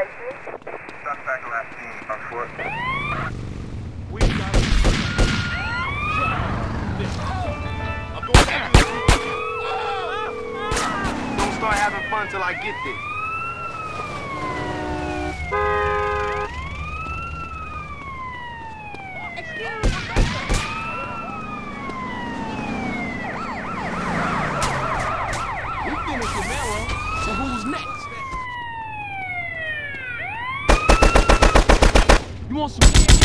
Suspect last seen on foot. We got it. I'm going after you. Don't start having fun till I get there. We finished with Mello, so who's next? You want some?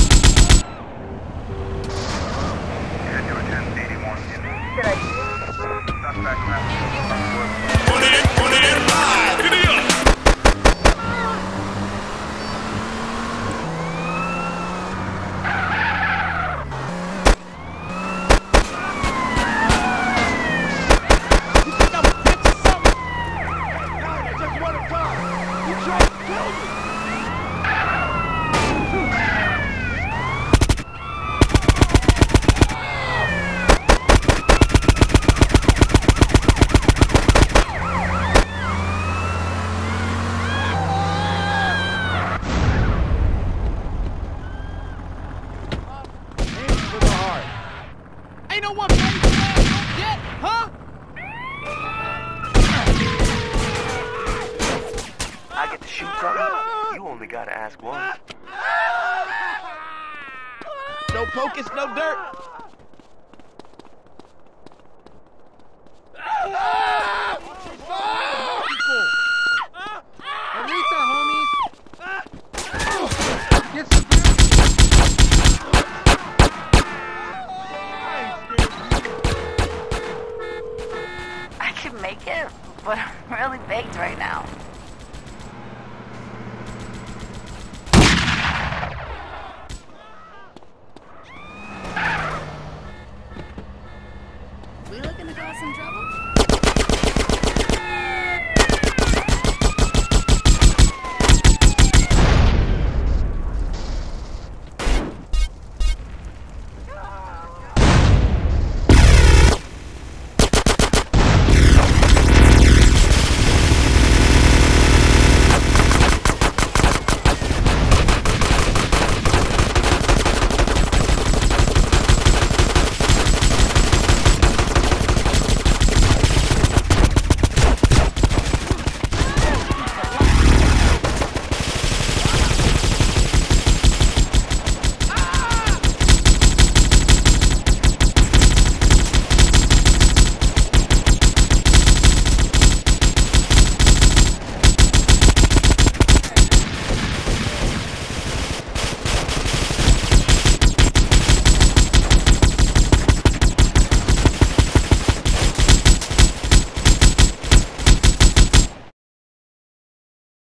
Head to a 1081 in. Suspect last seen on foot. Put it in live. Give me up. You think I'm a bitch or something? God, I just want to die. You tried to kill me. Ain't no one paid your ass yet, huh? I get to shoot something? You only gotta ask once. No focus, no dirt.